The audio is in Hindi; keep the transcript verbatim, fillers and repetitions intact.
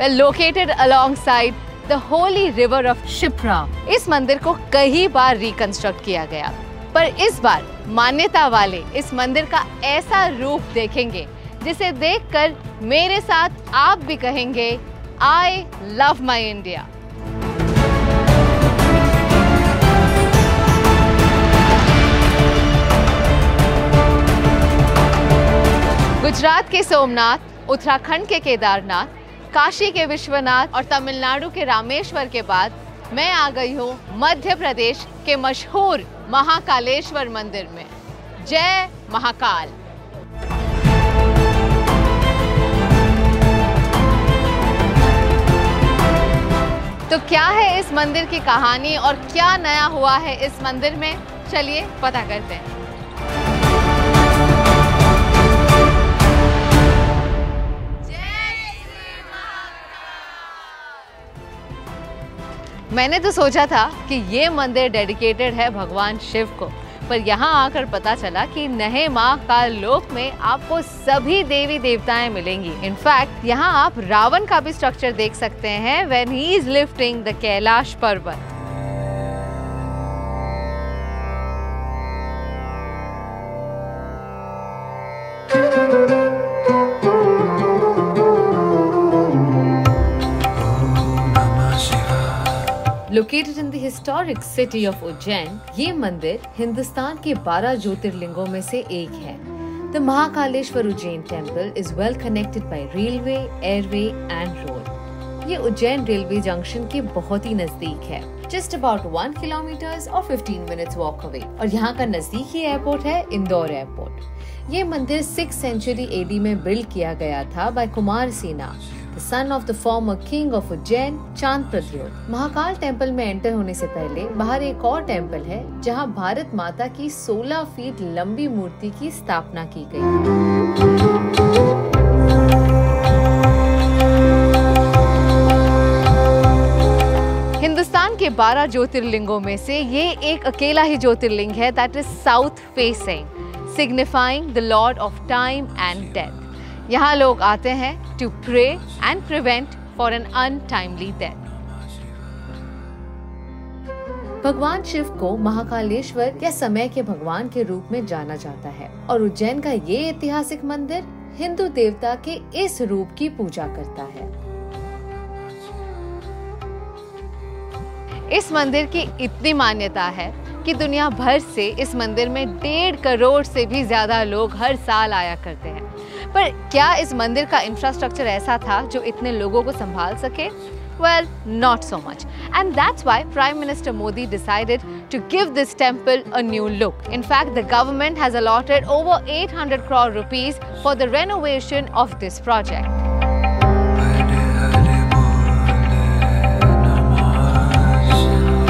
well, located alongside the holy river of Shipra. इस मंदिर को कई बार रिकंस्ट्रक्ट किया गया, पर इस बार मान्यता वाले इस मंदिर का ऐसा रूप देखेंगे जिसे देखकर मेरे साथ आप भी कहेंगे I love my India. Gujarat के सोमनाथ, उत्तराखंड के केदारनाथ, काशी के विश्वनाथ और तमिलनाडु के रामेश्वर के बाद मैं आ गई हूँ मध्य प्रदेश के मशहूर महाकालेश्वर मंदिर में। जय महाकाल। तो क्या है इस मंदिर की कहानी और क्या नया हुआ है इस मंदिर में, चलिए पता करते हैं। मैंने तो सोचा था कि ये मंदिर डेडिकेटेड है भगवान शिव को, पर यहाँ आकर पता चला कि नए महाकाल लोक में आपको सभी देवी देवताएं मिलेंगी। इनफैक्ट यहाँ आप रावण का भी स्ट्रक्चर देख सकते हैं when he is lifting the Kailash पर्वत। Located in the historic city of Ujjain, ये मंदिर हिंदुस्तान के बारह ज्योतिर्लिंगों में से एक है। The Mahakaleshwar Ujjain temple is well connected by railway, airway and road. ये उज्जैन रेलवे जंक्शन के बहुत ही नजदीक है, just about one kilometers or fifteen minutes walk away। और यहाँ का नजदीकी एयरपोर्ट है इंदौर एयरपोर्ट। ये मंदिर सिक्स सेंचुरी एडी में बिल्ड किया गया था by कुमार सेना, the son of the former king of Ujjain, Chand Pradyot. Mahakal temple में एंटर होने से पहले बाहर एक और टेम्पल है जहां भारत माता की सोलह फीट लंबी मूर्ति की स्थापना की गई है। हिंदुस्तान के बारह ज्योतिर्लिंगों में से ये एक अकेला ही ज्योतिर्लिंग है that is south facing, signifying the lord of time and death। यहाँ लोग आते हैं to pray and prevent for an untimely death। भगवान शिव को महाकालेश्वर या समय के भगवान के रूप में जाना जाता है और उज्जैन का ये ऐतिहासिक मंदिर हिंदू देवता के इस रूप की पूजा करता है। इस मंदिर की इतनी मान्यता है कि दुनिया भर से इस मंदिर में डेढ़ करोड़ से भी ज्यादा लोग हर साल आया करते हैं। पर क्या इस मंदिर का इंफ्रास्ट्रक्चर ऐसा था जो इतने लोगों को संभाल सके? Well, not so much. And that's why Prime Minister Modi decided to give this temple a new look. In fact, the government has allotted over eight hundred crore rupees for the renovation of this project.